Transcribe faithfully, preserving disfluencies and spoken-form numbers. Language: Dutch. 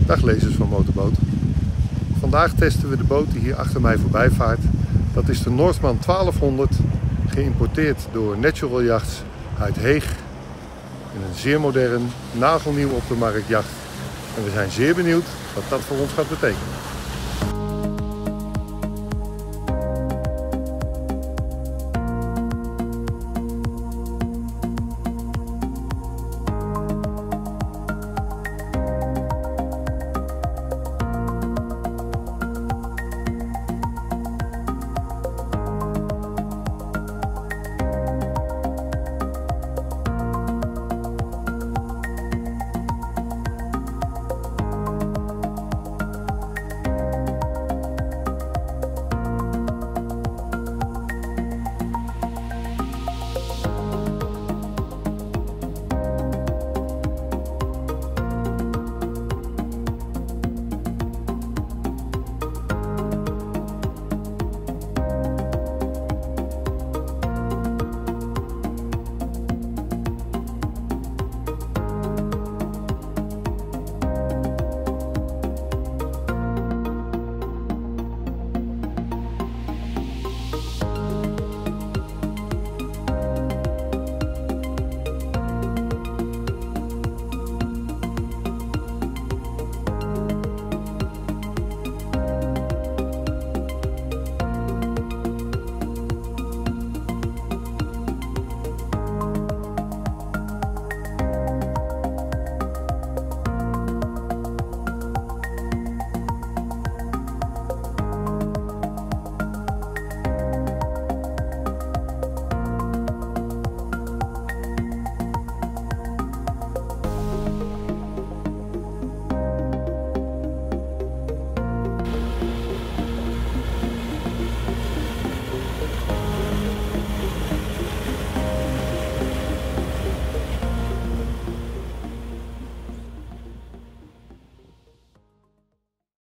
Dag lezers van Motorboot. Vandaag testen we de boot die hier achter mij voorbij vaart. Dat is de Northman twaalfhonderd, geïmporteerd door Natural Yachts uit Heeg. In een zeer modern, nagelnieuw op de markt jacht. En we zijn zeer benieuwd wat dat voor ons gaat betekenen.